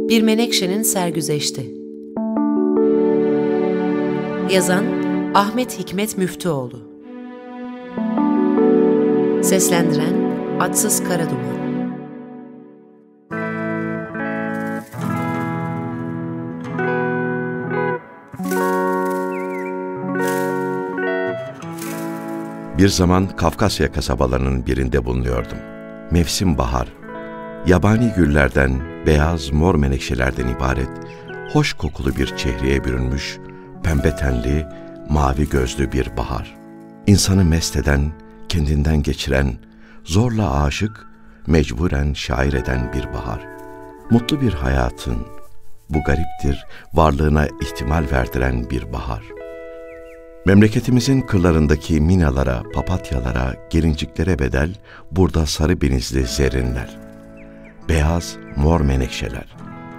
Bir Menekşe'nin Sergüzeşti. Yazan Ahmet Hikmet Müftüoğlu. Seslendiren Atsız Karaduman. Bir zaman Kafkasya kasabalarının birinde bulunuyordum. Mevsim bahar. Yabani güllerden, beyaz mor menekşelerden ibaret, hoş kokulu bir çehreye bürünmüş, pembe tenli, mavi gözlü bir bahar. İnsanı mest eden, kendinden geçiren, zorla aşık, mecburen şair eden bir bahar. Mutlu bir hayatın, bu gariptir, varlığına ihtimal verdiren bir bahar. Memleketimizin kırlarındaki minalara, papatyalara, gelinciklere bedel burada sarı benizli zerrinler. Beyaz, mor menekşeler.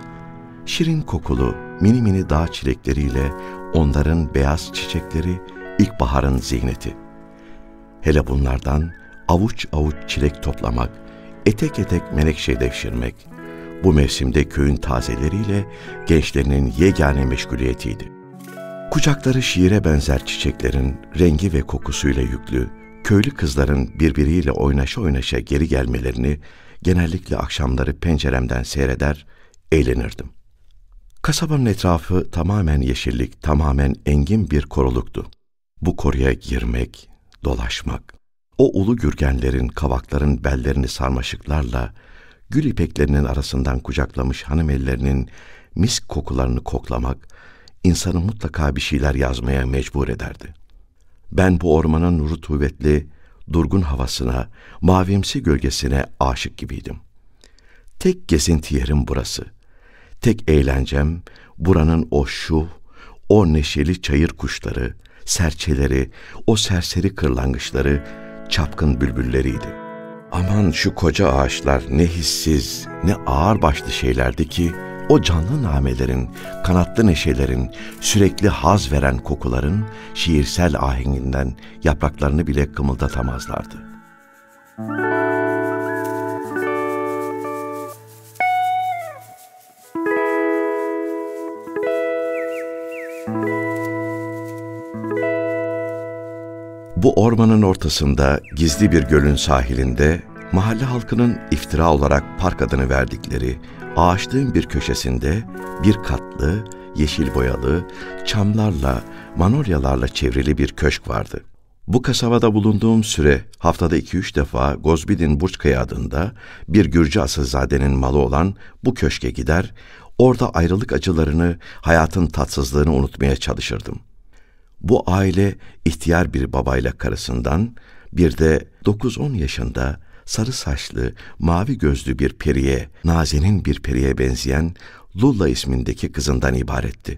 Şirin kokulu, mini mini dağ çilekleriyle onların beyaz çiçekleri ilkbaharın ziyneti. Hele bunlardan avuç avuç çilek toplamak, etek etek menekşe devşirmek, bu mevsimde köyün tazeleriyle gençlerinin yegane meşguliyetiydi. Kucakları şiire benzer çiçeklerin rengi ve kokusuyla yüklü, köylü kızların birbiriyle oynaşa oynaşa geri gelmelerini genellikle akşamları penceremden seyreder, eğlenirdim. Kasabanın etrafı tamamen yeşillik, tamamen engin bir koruluktu. Bu koruya girmek, dolaşmak, o ulu gürgenlerin, kavakların bellerini sarmaşıklarla, gül ipeklerinin arasından kucaklamış hanımellerinin misk kokularını koklamak, insanı mutlaka bir şeyler yazmaya mecbur ederdi. Ben bu ormanın rutubetli, durgun havasına, mavimsi gölgesine aşık gibiydim. Tek gezinti yerim burası. Tek eğlencem buranın o şuh, o neşeli çayır kuşları, serçeleri, o serseri kırlangıçları, çapkın bülbülleriydi. Aman şu koca ağaçlar ne hissiz, ne ağırbaşlı şeylerdi ki, o canlı namelerin, kanatlı neşelerin, sürekli haz veren kokuların şiirsel ahenginden yapraklarını bile kımıldatamazlardı. Bu ormanın ortasında, gizli bir gölün sahilinde, mahalle halkının iftira olarak park adını verdikleri ağaçlığın bir köşesinde bir katlı, yeşil boyalı, çamlarla, manolyalarla çevrili bir köşk vardı. Bu kasabada bulunduğum süre haftada 2-3 defa Gozbidin Burçkaya adında bir Gürcü asilzadenin malı olan bu köşke gider, orada ayrılık acılarını, hayatın tatsızlığını unutmaya çalışırdım. Bu aile ihtiyar bir babayla karısından, bir de 9-10 yaşında sarı saçlı, mavi gözlü bir periye, nazenin bir periye benzeyen Lulla ismindeki kızından ibaretti.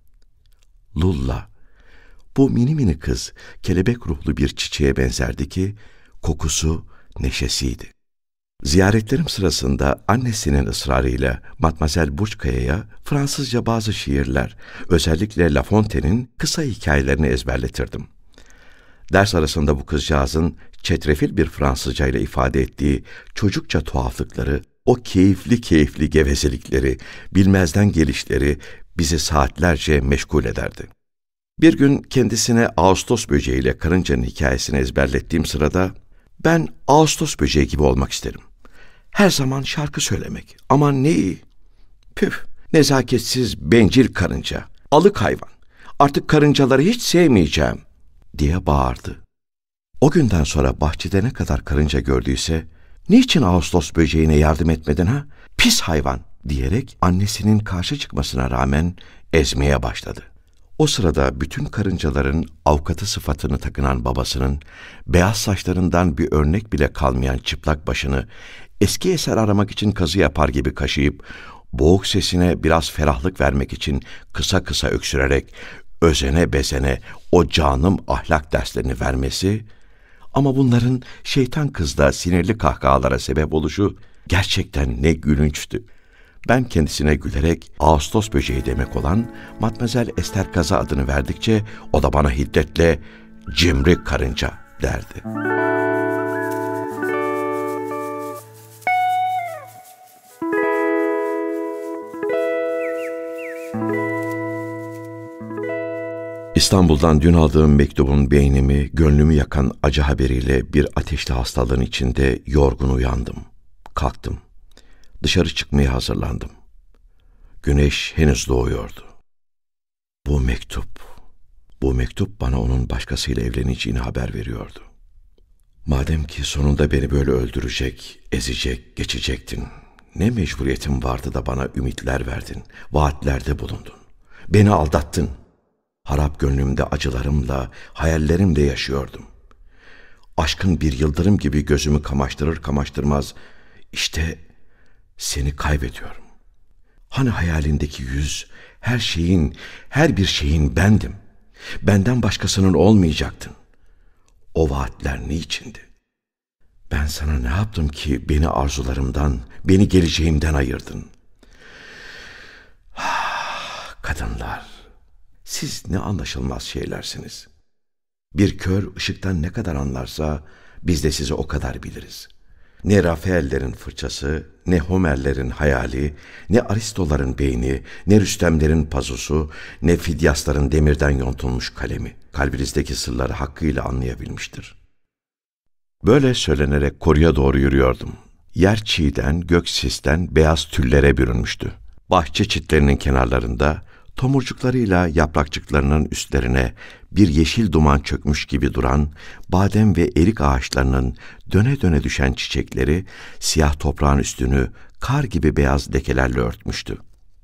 Lulla, bu mini mini kız kelebek ruhlu bir çiçeğe benzerdi ki, kokusu neşesiydi. Ziyaretlerim sırasında annesinin ısrarıyla Matmazel Burçkaya'ya Fransızca bazı şiirler, özellikle La Fontaine'in kısa hikayelerini ezberletirdim. Ders arasında bu kızcağızın çetrefil bir Fransızca ile ifade ettiği çocukça tuhaflıkları, o keyifli gevezelikleri, bilmezden gelişleri bizi saatlerce meşgul ederdi. Bir gün kendisine Ağustos böceğiyle karıncanın hikayesini ezberlettiğim sırada, "Ben Ağustos böceği gibi olmak isterim. Her zaman şarkı söylemek. Aman ne iyi. Püf, nezaketsiz, bencil karınca, alık hayvan. Artık karıncaları hiç sevmeyeceğim," diye bağırdı. O günden sonra bahçede ne kadar karınca gördüyse, "Niçin Ağustos böceğine yardım etmedin ha? Pis hayvan," diyerek annesinin karşı çıkmasına rağmen ezmeye başladı. O sırada bütün karıncaların avukatı sıfatını takınan babasının beyaz saçlarından bir örnek bile kalmayan çıplak başını eski eser aramak için kazı yapar gibi kaşıyıp, boğuk sesine biraz ferahlık vermek için kısa kısa öksürerek özene bezene o canım ahlak derslerini vermesi, ama bunların şeytan kızda sinirli kahkahalara sebep oluşu gerçekten ne gülünçtü. Ben kendisine gülerek Ağustos böceği demek olan Matmazel Esterkaza adını verdikçe o da bana hiddetle "cimri karınca" derdi. İstanbul'dan dün aldığım mektubun beynimi, gönlümü yakan acı haberiyle bir ateşli hastalığın içinde yorgun uyandım. Kalktım. Dışarı çıkmaya hazırlandım. Güneş henüz doğuyordu. Bu mektup bana onun başkasıyla evleneceğini haber veriyordu. Madem ki sonunda beni böyle öldürecek, ezecek, geçecektin, ne mecburiyetin vardı da bana ümitler verdin, vaatlerde bulundun. Beni aldattın. Harap gönlümde acılarımla, hayallerimle yaşıyordum. Aşkın bir yıldırım gibi gözümü kamaştırır kamaştırmaz, işte seni kaybediyorum. Hani hayalindeki yüz, her bir şeyin bendim. Benden başkasının olmayacaktın. O vaatler niçindi? Ben sana ne yaptım ki beni arzularımdan, beni geleceğimden ayırdın? Kadınlar, siz ne anlaşılmaz şeylersiniz. Bir kör ışıktan ne kadar anlarsa biz de sizi o kadar biliriz. Ne Rafaellerin fırçası, ne Homerlerin hayali, ne Aristoların beyni, ne Rüstemlerin pazusu, ne Fidyasların demirden yontulmuş kalemi kalbinizdeki sırları hakkıyla anlayabilmiştir. Böyle söylenerek koruya doğru yürüyordum. Yer çiğden, gök sisten beyaz tüllere bürünmüştü. Bahçe çitlerinin kenarlarında tomurcuklarıyla yaprakçıklarının üstlerine bir yeşil duman çökmüş gibi duran badem ve erik ağaçlarının döne döne düşen çiçekleri siyah toprağın üstünü kar gibi beyaz lekelerle örtmüştü.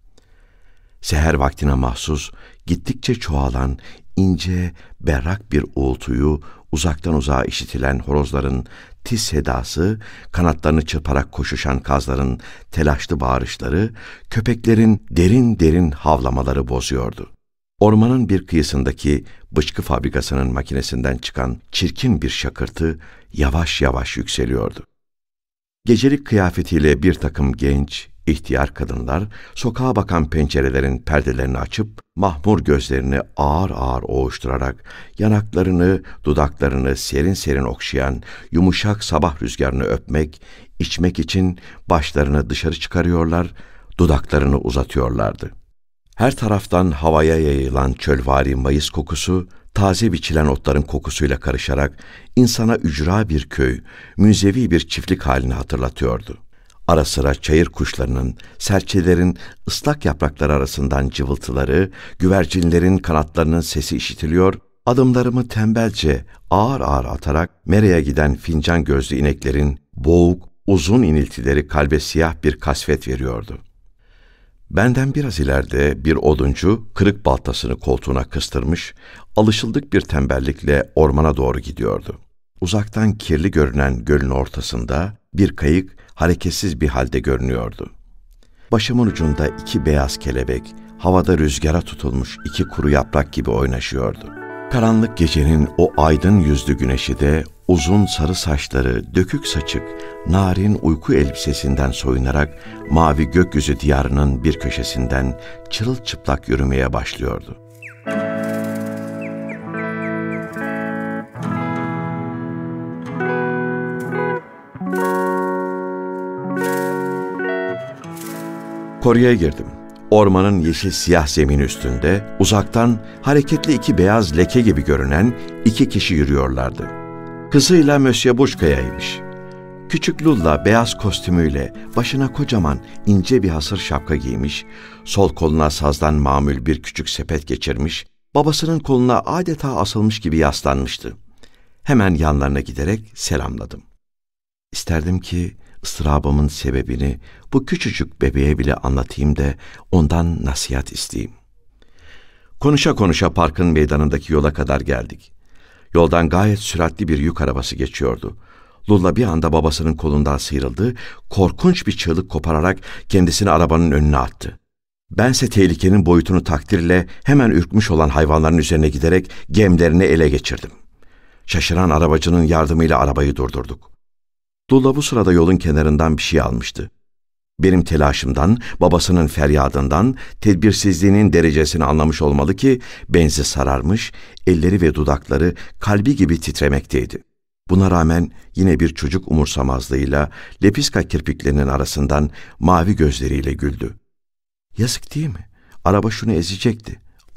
Seher vaktine mahsus gittikçe çoğalan ince, berrak bir uğultuyu uzaktan uzağa işitilen horozların tiz sedası, kanatlarını çırparak koşuşan kazların telaşlı bağırışları, köpeklerin derin derin havlamaları bozuyordu. Ormanın bir kıyısındaki bıçkı fabrikasının makinesinden çıkan çirkin bir şakırtı yavaş yavaş yükseliyordu. Gecelik kıyafetiyle bir takım genç, ihtiyar kadınlar sokağa bakan pencerelerin perdelerini açıp mahmur gözlerini ağır ağır oğuşturarak yanaklarını, dudaklarını serin serin okşayan yumuşak sabah rüzgarını öpmek, içmek için başlarını dışarı çıkarıyorlar, dudaklarını uzatıyorlardı. Her taraftan havaya yayılan çölvari mayıs kokusu, taze biçilen otların kokusuyla karışarak insana ücra bir köy, münzevi bir çiftlik halini hatırlatıyordu. Ara sıra çayır kuşlarının, serçelerin ıslak yapraklar arasından cıvıltıları, güvercinlerin kanatlarının sesi işitiliyor, adımlarımı tembelce ağır ağır atarak mereye giden fincan gözlü ineklerin boğuk, uzun iniltileri kalbe siyah bir kasvet veriyordu. Benden biraz ileride bir oduncu kırık baltasını koltuğuna kıstırmış, alışıldık bir tembellikle ormana doğru gidiyordu. Uzaktan kirli görünen gölün ortasında bir kayık hareketsiz bir halde görünüyordu. Başımın ucunda iki beyaz kelebek, havada rüzgara tutulmuş iki kuru yaprak gibi oynaşıyordu. Karanlık gecenin o aydın yüzlü güneşi de uzun sarı saçları, dökük saçık, narin uyku elbisesinden soyunarak mavi gökyüzü diyarının bir köşesinden çırılçıplak yürümeye başlıyordu. Koruya girdim. Ormanın yeşil siyah zemini üstünde uzaktan hareketli iki beyaz leke gibi görünen iki kişi yürüyorlardı. Kızıyla Mösyö Buşka'yaymış. Küçük Lulla beyaz kostümüyle başına kocaman ince bir hasır şapka giymiş, sol koluna sazdan mamül bir küçük sepet geçirmiş, babasının koluna adeta asılmış gibi yaslanmıştı. Hemen yanlarına giderek selamladım. İsterdim ki ıstırabımın sebebini bu küçücük bebeğe bile anlatayım da ondan nasihat isteyeyim. Konuşa konuşa parkın meydanındaki yola kadar geldik. Yoldan gayet süratli bir yük arabası geçiyordu. Lulla bir anda babasının kolundan sıyrıldı, korkunç bir çığlık kopararak kendisini arabanın önüne attı. Bense tehlikenin boyutunu takdirle hemen ürkmüş olan hayvanların üzerine giderek gemlerini ele geçirdim. Şaşıran arabacının yardımıyla arabayı durdurduk. Lulla bu sırada yolun kenarından bir şey almıştı. Benim telaşımdan, babasının feryadından, tedbirsizliğinin derecesini anlamış olmalı ki benzi sararmış, elleri ve dudakları kalbi gibi titremekteydi. Buna rağmen yine bir çocuk umursamazlığıyla lepiska kirpiklerinin arasından mavi gözleriyle güldü. Yazık değil mi? Araba şunu ezecekti.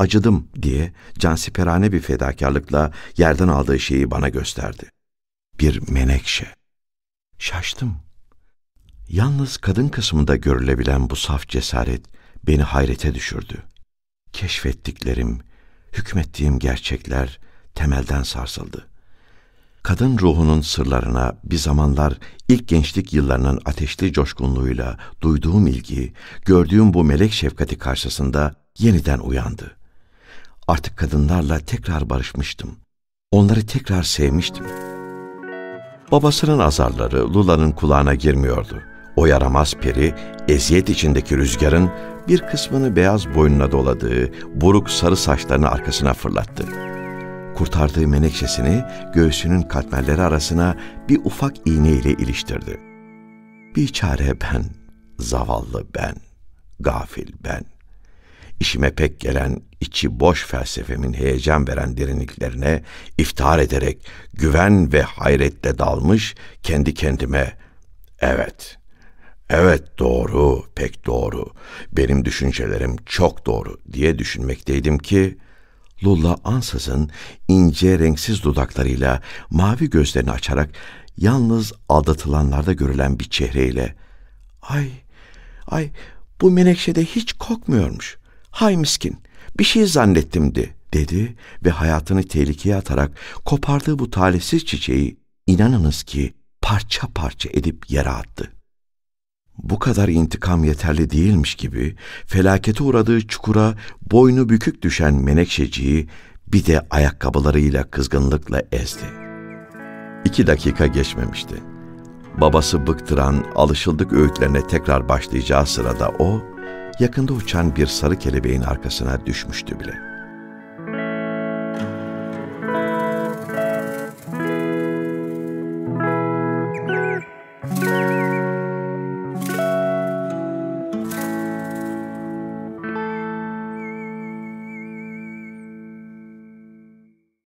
acıdım diye cansiperane bir fedakarlıkla yerden aldığı şeyi bana gösterdi. Bir menekşe. Şaştım. Yalnız kadın kısmında görülebilen bu saf cesaret beni hayrete düşürdü. Keşfettiklerim, hükmettiğim gerçekler temelden sarsıldı. Kadın ruhunun sırlarına bir zamanlar ilk gençlik yıllarının ateşli coşkunluğuyla duyduğum ilgi, gördüğüm bu melek şefkati karşısında yeniden uyandı. Artık kadınlarla tekrar barışmıştım. Onları tekrar sevmiştim. Babasının azarları Lula'nın kulağına girmiyordu. O yaramaz peri, eziyet içindeki rüzgarın bir kısmını beyaz boynuna doladığı buruk sarı saçlarını arkasına fırlattı. Kurtardığı menekşesini göğsünün katmerleri arasına bir ufak iğneyle iliştirdi. Biçare ben, zavallı ben, gafil ben. İşime pek gelen, içi boş felsefemin heyecan veren derinliklerine iftihar ederek güven ve hayretle dalmış kendi kendime, evet doğru, pek doğru, benim düşüncelerim çok doğru diye düşünmekteydim ki, Lula ansızın ince renksiz dudaklarıyla mavi gözlerini açarak yalnız aldatılanlarda görülen bir çehreyle ay bu menekşede hiç kokmuyormuş. Hay miskin, bir şey zannettimdi dedi ve hayatını tehlikeye atarak kopardığı bu talihsiz çiçeği inanınız ki parça parça edip yere attı. Bu kadar intikam yeterli değilmiş gibi felakete uğradığı çukura boynu bükük düşen menekşeciyi bir de ayakkabılarıyla kızgınlıkla ezdi. 2 dakika geçmemişti. Babası bıktıran alışıldık öğütlerine tekrar başlayacağı sırada o, yakında uçan bir sarı kelebeğin arkasına düşmüştü bile.